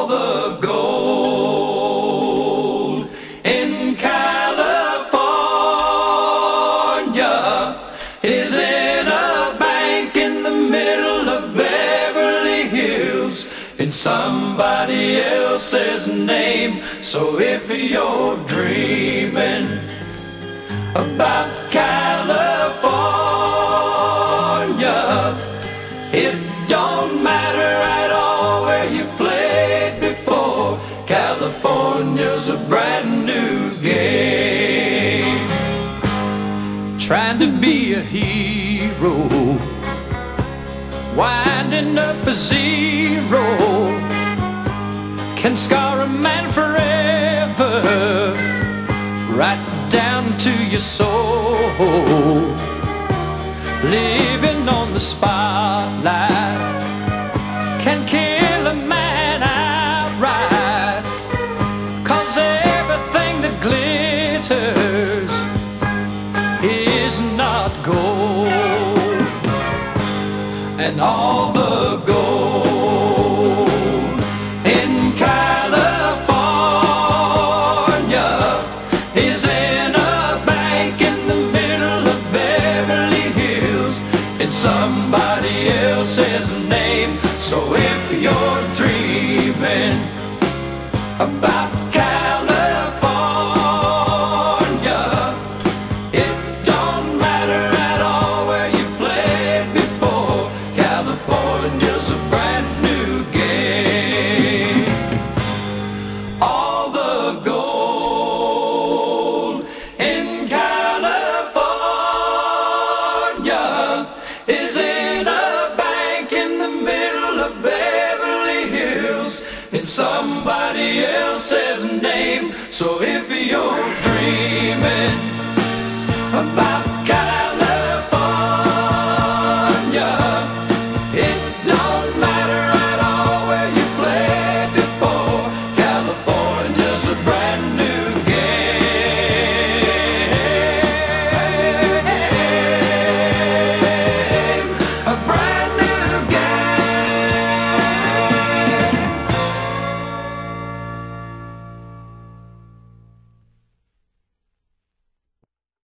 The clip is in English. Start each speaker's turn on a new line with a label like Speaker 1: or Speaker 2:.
Speaker 1: all the gold in California is in a bank in the middle of Beverly Hills in somebody else's name. So if you're dreaming about California, it don't matter at all where you played before. California's a brand new game. Trying to be a hero, winding up a zero, can scar a man forever, right down to your soul. Living on the spotlight can kill a man outright, 'cause everything that glitters is not gold, and all the gold in California is in a bank in the middle of Beverly Hills in somebody else's name. So if you're dreaming about California, it don't matter at all where you played before. California's a brand new game. All the gold in California is in a bank in the middle of Beverly Hills in somebody else's name. So if you're dreaming